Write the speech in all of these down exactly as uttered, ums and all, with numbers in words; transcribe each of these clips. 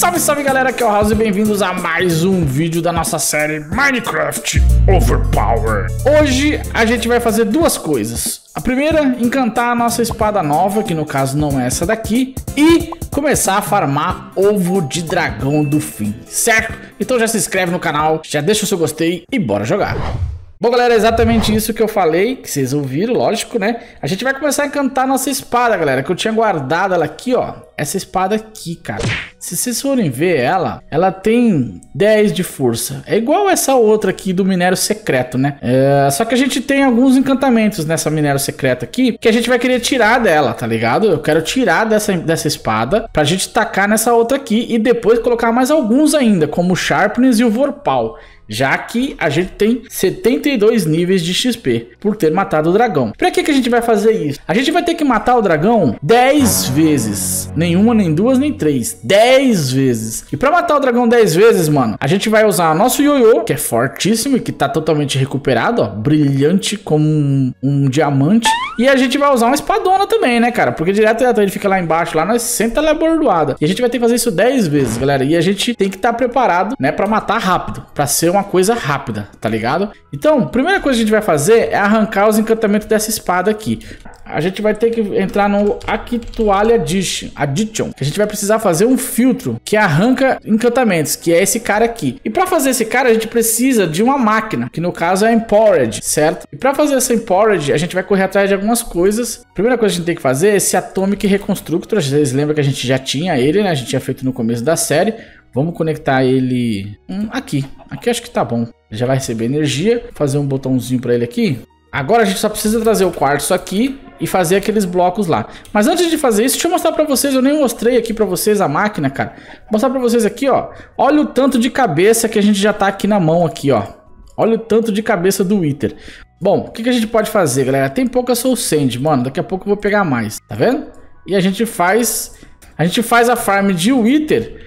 Salve, salve galera, aqui é o House e bem-vindos a mais um vídeo da nossa série Minecraft Overpower. Hoje a gente vai fazer duas coisas. A primeira, encantar a nossa espada nova, que no caso não é essa daqui, e começar a farmar ovo de dragão do fim, certo? Então já se inscreve no canal, já deixa o seu gostei e bora jogar. Bom galera, é exatamente isso que eu falei, que vocês ouviram, lógico, né? A gente vai começar a encantar a nossa espada, galera, que eu tinha guardado ela aqui, ó. Essa espada aqui, cara. Se vocês forem ver ela, ela tem dez de força. É igual essa outra aqui do minério secreto, né? É... Só que a gente tem alguns encantamentos nessa minério secreto aqui, que a gente vai querer tirar dela, tá ligado? Eu quero tirar dessa, dessa espada pra gente tacar nessa outra aqui e depois colocar mais alguns ainda, como o Sharpness e o Vorpal. Já que a gente tem setenta e dois níveis de X P por ter matado o dragão. Pra que que a gente vai fazer isso? A gente vai ter que matar o dragão dez vezes. Nenhuma, nem duas, nem três. dez vezes. E pra matar o dragão dez vezes, mano, a gente vai usar o nosso ioiô, que é fortíssimo e que tá totalmente recuperado, ó. Brilhante como um, um diamante. E a gente vai usar uma espadona também, né, cara? Porque direto, direto ele fica lá embaixo, lá nós senta ela bordoada. E a gente vai ter que fazer isso dez vezes, galera. E a gente tem que estar preparado, né, pra matar rápido. Pra ser uma coisa rápida, tá ligado? Então, a primeira coisa que a gente vai fazer é arrancar os encantamentos dessa espada aqui. A gente vai ter que entrar no Actual Addition, Addition, que a gente vai precisar fazer um filtro que arranca encantamentos, que é esse cara aqui. E para fazer esse cara, a gente precisa de uma máquina, que no caso é a Empowered, certo? E para fazer essa Empowered, a gente vai correr atrás de algumas coisas. A primeira coisa que a gente tem que fazer é esse Atomic Reconstructor. Vocês lembram que a gente já tinha ele, né? A gente tinha feito no começo da série. Vamos conectar ele hum, aqui. Aqui acho que tá bom. Ele já vai receber energia. Fazer um botãozinho para ele aqui. Agora a gente só precisa trazer o quartzo aqui e fazer aqueles blocos lá. Mas antes de fazer isso, deixa eu mostrar para vocês. Eu nem mostrei aqui para vocês a máquina, cara. Vou mostrar para vocês aqui, ó. Olha o tanto de cabeça que a gente já tá aqui na mão aqui, ó. Olha o tanto de cabeça do Wither. Bom, o que, que a gente pode fazer, galera? Tem pouca Soul Sand, mano. Daqui a pouco eu vou pegar mais, tá vendo? E a gente faz... A gente faz a farm de Wither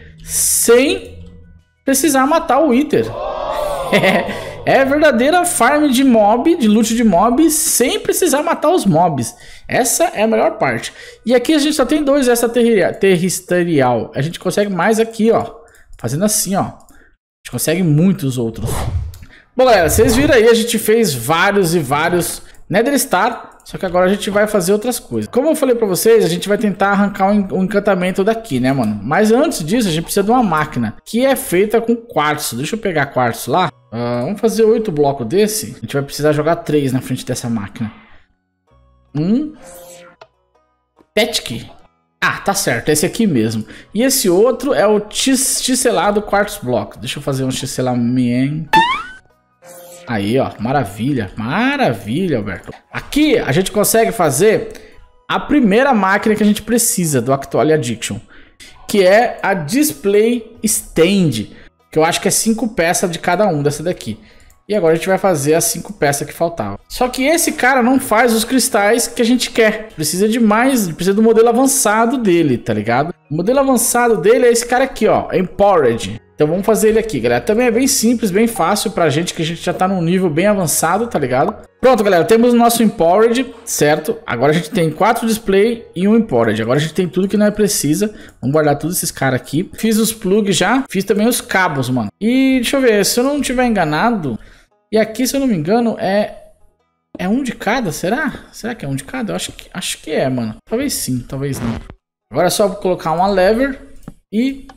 sem precisar matar o Wither. É, é verdadeira farm de mob, de loot de mob, sem precisar matar os mobs. Essa é a melhor parte. E aqui a gente só tem dois essa terrestrial. A gente consegue mais aqui, ó. Fazendo assim, ó. A gente consegue muitos outros. Bom, galera, vocês viram aí, a gente fez vários e vários Nether Star. Só que agora a gente vai fazer outras coisas. Como eu falei pra vocês, a gente vai tentar arrancar o encantamento daqui, né, mano? Mas antes disso, a gente precisa de uma máquina que é feita com quartzo. Deixa eu pegar quartzo lá. Uh, vamos fazer oito blocos desse. A gente vai precisar jogar três na frente dessa máquina. Um. Petic. Ah, tá certo. Esse aqui mesmo. E esse outro é o chiselado quartzo block. Deixa eu fazer um chiselamento. Aí, ó, maravilha, maravilha, Alberto. Aqui a gente consegue fazer a primeira máquina que a gente precisa do Actual Addiction, que é a Display Stand, que eu acho que é cinco peças de cada um dessa daqui. E agora a gente vai fazer as cinco peças que faltavam. Só que esse cara não faz os cristais que a gente quer. Precisa de mais, precisa do modelo avançado dele, tá ligado? O modelo avançado dele é esse cara aqui, ó, Empowered. Então vamos fazer ele aqui, galera. Também é bem simples, bem fácil pra gente, que a gente já tá num nível bem avançado, tá ligado? Pronto, galera, temos o nosso Empowered, certo? Agora a gente tem quatro display e um Empowered. Agora a gente tem tudo que nós precisa. Vamos guardar todos esses caras aqui. Fiz os plugs já, fiz também os cabos, mano. E deixa eu ver, se eu não tiver enganado... E aqui, se eu não me engano, é... É um de cada, será? Será que é um de cada? Eu acho que, acho que é, mano. Talvez sim, talvez não. Agora é só colocar uma lever e...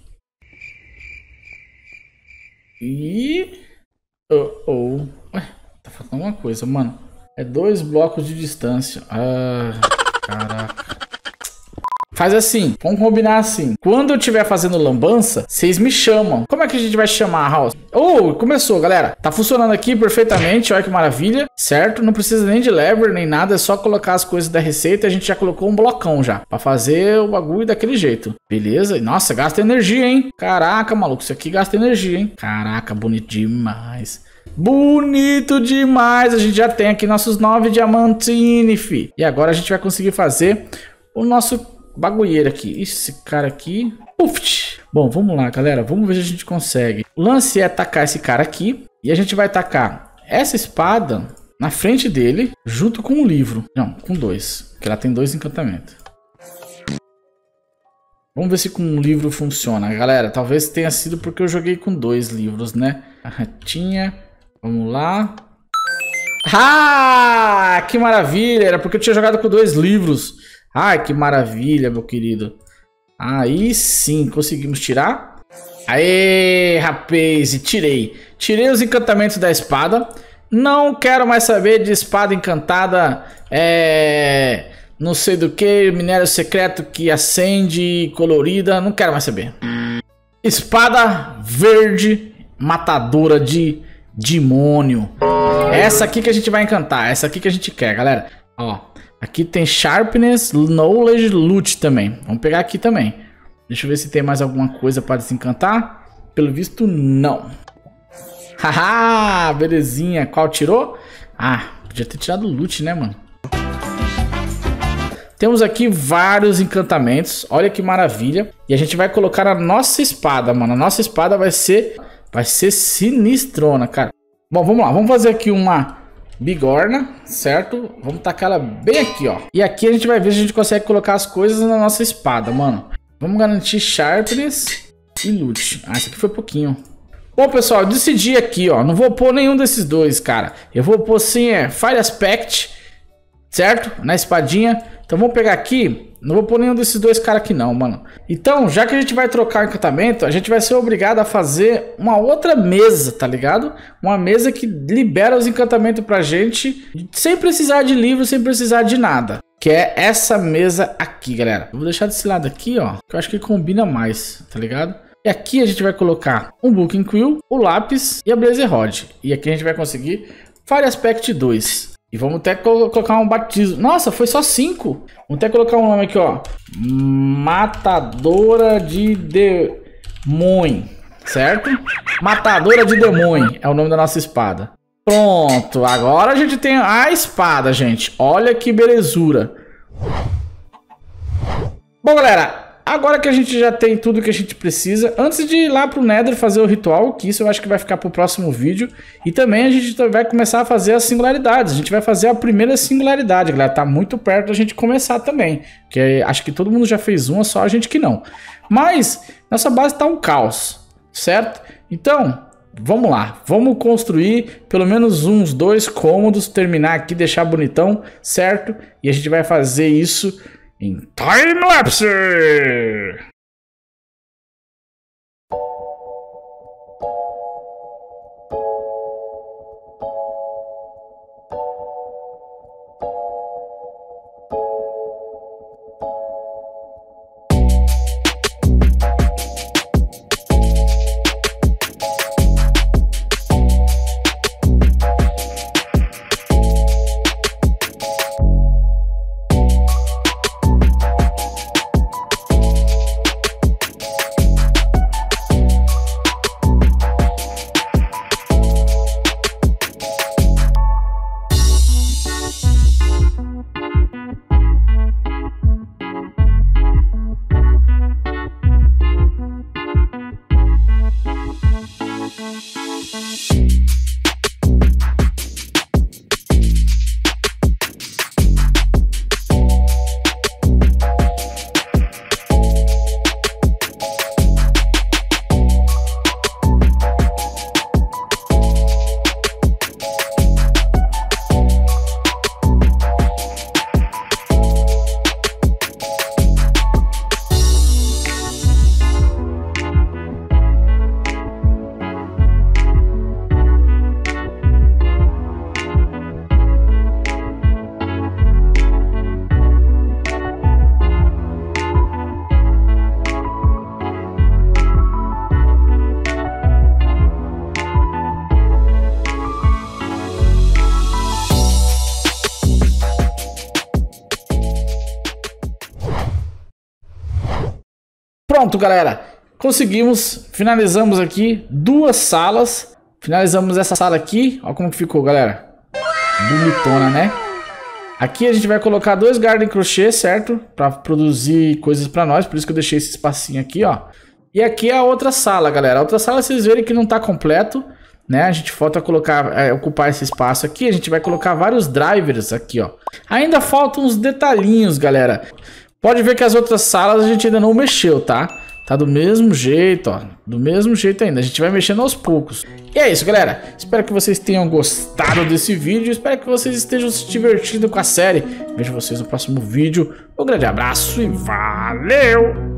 E... Oh, oh. Ué, tá faltando alguma coisa, mano. É dois blocos de distância. Ah, caraca. Faz assim, vamos combinar assim. Quando eu estiver fazendo lambança, vocês me chamam. Como é que a gente vai chamar, House? Oh, começou, galera. Tá funcionando aqui perfeitamente, olha que maravilha, certo? Não precisa nem de lever, nem nada, é só colocar as coisas da receita. A gente já colocou um blocão já, pra fazer o bagulho daquele jeito. Beleza? Nossa, gasta energia, hein? Caraca, maluco, isso aqui gasta energia, hein? Caraca, bonito demais. Bonito demais. A gente já tem aqui nossos nove diamantines, fi. E agora a gente vai conseguir fazer o nosso... bagulheiro aqui, esse cara aqui. Uf. Bom, vamos lá, galera. Vamos ver se a gente consegue. O lance é atacar esse cara aqui. E a gente vai atacar essa espada na frente dele, junto com o livro. Não, com dois. Porque ela tem dois encantamentos. Vamos ver se com um livro funciona, galera. Talvez tenha sido porque eu joguei com dois livros, né? A ratinha. Vamos lá. Ah, que maravilha. Era porque eu tinha jogado com dois livros. Ai, que maravilha, meu querido. Aí sim, conseguimos tirar. Aê, rapaz, e tirei. Tirei os encantamentos da espada. Não quero mais saber de espada encantada. É... Não sei do que, minério secreto que acende, colorida, não quero mais saber. Espada verde, matadora de demônio. Essa aqui que a gente vai encantar, essa aqui que a gente quer, galera. Ó, aqui tem Sharpness, Knowledge, Loot também. Vamos pegar aqui também. Deixa eu ver se tem mais alguma coisa para desencantar. Pelo visto, não. Haha, belezinha. Qual tirou? Ah, podia ter tirado o Loot, né, mano? Temos aqui vários encantamentos, olha que maravilha. E a gente vai colocar a nossa espada, mano. A nossa espada vai ser, vai ser sinistrona, cara. Bom, vamos lá, vamos fazer aqui uma bigorna, certo? Vamos tacar ela bem aqui, ó. E aqui a gente vai ver se a gente consegue colocar as coisas na nossa espada, mano. Vamos garantir Sharpness e Loot. Ah, esse aqui foi pouquinho. Bom, pessoal, eu decidi aqui, ó. Não vou pôr nenhum desses dois, cara. Eu vou pôr sim, é, Fire Aspect, certo? Na espadinha. Então vamos pegar aqui, não vou pôr nenhum desses dois caras aqui não, mano. Então, já que a gente vai trocar o encantamento, a gente vai ser obrigado a fazer uma outra mesa, tá ligado? Uma mesa que libera os encantamentos pra gente, sem precisar de livro, sem precisar de nada. Que é essa mesa aqui, galera. Vou deixar desse lado aqui, ó, que eu acho que combina mais, tá ligado? E aqui a gente vai colocar um Booking Quill, o lápis e a Blazer Rod. E aqui a gente vai conseguir Fire Aspect dois. E vamos até colocar um batismo. Nossa, foi só cinco. Vamos até colocar um nome aqui, ó. Matadora de demônio. Certo? Matadora de demônio é o nome da nossa espada. Pronto. Agora a gente tem a espada, gente. Olha que belezura. Bom, galera. Agora que a gente já tem tudo que a gente precisa, antes de ir lá pro Nether fazer o ritual, que isso eu acho que vai ficar pro próximo vídeo, e também a gente vai começar a fazer as singularidades. A gente vai fazer a primeira singularidade, galera, tá muito perto da gente começar também, porque acho que todo mundo já fez uma, só a gente que não. Mas nossa base tá um caos, certo? Então, vamos lá, vamos construir pelo menos uns dois cômodos, terminar aqui, deixar bonitão, certo? E a gente vai fazer isso em time-lapse! Pronto, galera, conseguimos, finalizamos aqui duas salas, finalizamos essa sala aqui, olha como que ficou, galera, bonitona, né? Aqui a gente vai colocar dois Garden Crochet, certo? Para produzir coisas para nós, por isso que eu deixei esse espacinho aqui, ó. E aqui é a outra sala, galera, a outra sala vocês verem que não tá completo, né? A gente falta colocar, é, ocupar esse espaço aqui, a gente vai colocar vários drivers aqui, ó. Ainda faltam uns detalhinhos, galera. Pode ver que as outras salas a gente ainda não mexeu, tá? Tá do mesmo jeito, ó. Do mesmo jeito ainda. A gente vai mexendo aos poucos. E é isso, galera. Espero que vocês tenham gostado desse vídeo. Espero que vocês estejam se divertindo com a série. Vejo vocês no próximo vídeo. Um grande abraço e valeu!